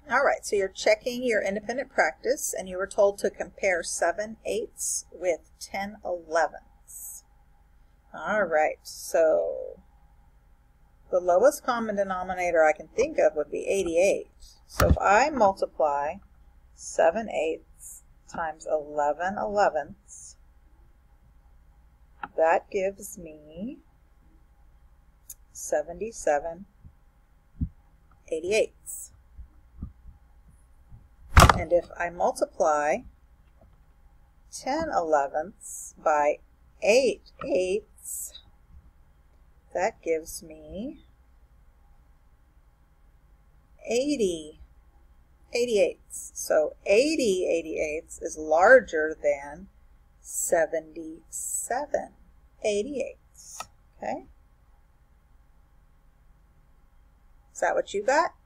All right, so you're checking your independent practice, and you were told to compare 7/8 with 10/11. All right, so the lowest common denominator I can think of would be 88. So if I multiply 7/8 times 11/11, that gives me 77/88. And if I multiply 10/11 by 8/8, that gives me 80/88. So 80/88 is larger than 77/88. Okay? Is that what you got?